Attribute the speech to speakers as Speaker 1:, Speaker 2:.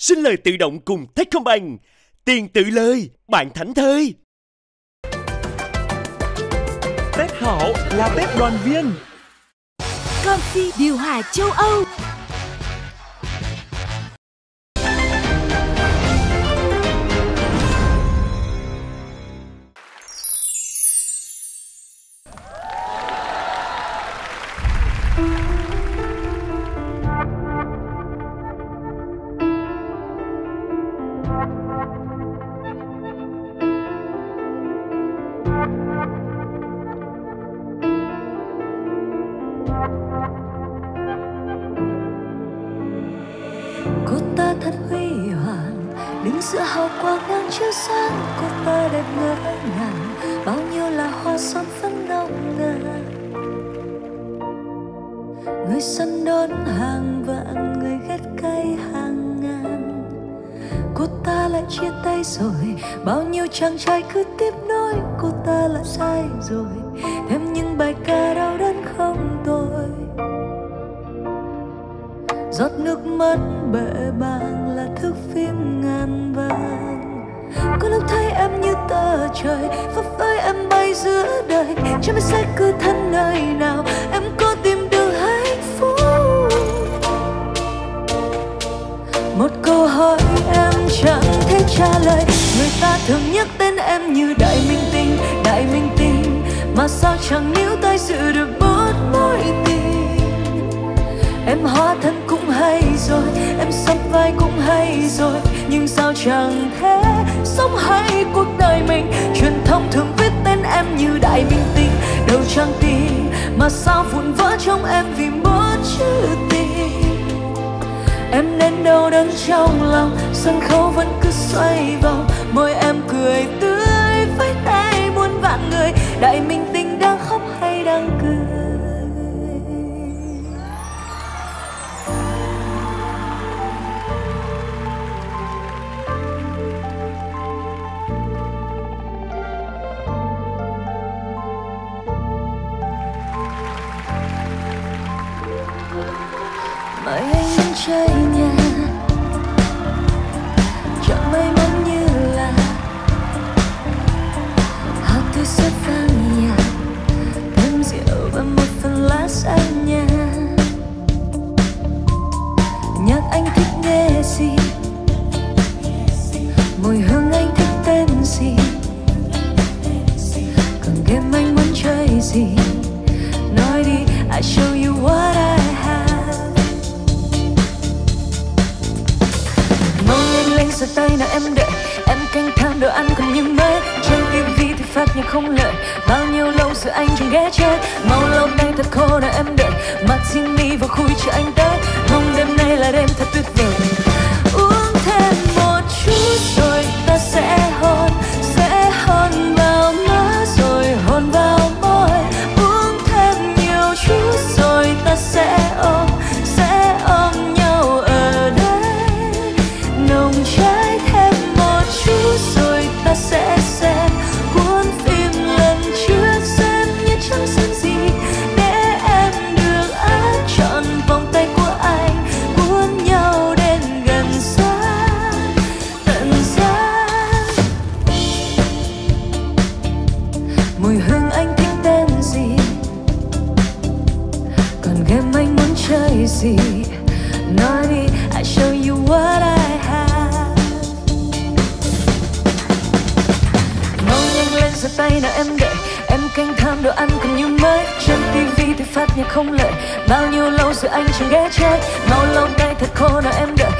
Speaker 1: Xin lời tự động cùng Techcombank. Tiền tự lời, bạn thảnh thơi.
Speaker 2: Tết Hảo là Tết đoàn viên.
Speaker 3: Comfy điều hòa châu Âu.
Speaker 4: Cô ta thật huy hoàng, đứng giữa hào quang đang chiếu sáng. Cô ta đẹp ngỡ ngàng, bao nhiêu là hoa son phấn nồng nàn. Người săn đón hàng vạn, người ghét cay hàng ngàn. Cô ta lại chia tay rồi, bao nhiêu chàng trai cứ tiếp nối. Cô ta lại sai rồi, thêm những bài ca đau đớn không tồi. Giọt nước mắt bể bàng là thước phim ngàn vàng. Có lúc thấy em như tờ trời, phấp phới em bay giữa đời. Chẳng biết sẽ cứ thân nơi nào, em có tìm được hạnh phúc. Một câu hỏi em chẳng thể trả lời. Người ta thường nhắc tên em như đại minh tinh, đại minh tinh. Mà sao chẳng níu tay giữ được bớt mối tình. Em hóa thân cũng hay rồi, em sắp vai cũng hay rồi. Nhưng sao chẳng thế sống hay cuộc đời mình. Truyền thông thường viết tên em như đại minh tinh, đâu chẳng tin. Mà sao vụn vỡ trong em vì một chữ tình. Em nên đau đớn trong lòng, sân khấu vẫn cứ xoay vòng. Môi em cười tươi với tay muôn vạn người. Đại minh tinh đang khóc hay đang cười. Mời anh đến chơi nhà, chẳng may mắn như là hoa tươi xuất vang nhạt, thêm rượu và một phần lá xanh nhà. Nhạc anh thích nghe gì, mùi hương anh thích tên gì, còn game anh muốn chơi gì, nói đi, I show you what I have. Giơ tay nào em đợi, em canh tham đồ ăn còn như mới. Trên TV thì phát nhạc không lợi, bao nhiêu lâu rồi anh chẳng ghé chơi. Mau lâu nay thật khô nào em đợi, Martini vào khui chờ anh tới. Mong đêm nay là đêm thật tuyệt vời. Uống thêm một chút rồi ta sẽ hôn vào má rồi hôn vào môi. Uống thêm nhiều chút rồi ta sẽ ôm nhau ở đây. Nồng cháy thêm một chút rồi ta sẽ xem cuốn phim lần trước. Xem như chẳng xem gì để em được áp trọn vòng tay của anh, cuốn nhau đến gần xa tận giá. Mùi hương anh thích tên gì, còn game anh muốn chơi gì, nói đi, I show you what I have. Mau nhanh lên giơ tay nào em đợi, em canh tham đồ ăn còn như mới. Trên TV thì phát nhạc không lợi, bao nhiêu lâu rồi anh chẳng ghé chơi. Mau lâu nay thật khô nào em đợi,